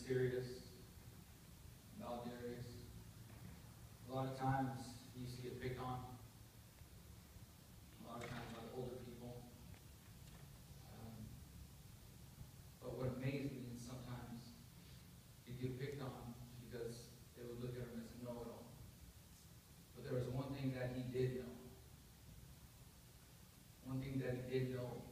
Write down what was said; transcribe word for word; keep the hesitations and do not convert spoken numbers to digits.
serious about Darius. A lot of times he used to get picked on. A lot of times by the older people. Um, but what amazed me is sometimes he'd get picked on because they would look at him as a know-it-all. But there was one thing that he did know. One thing that he did know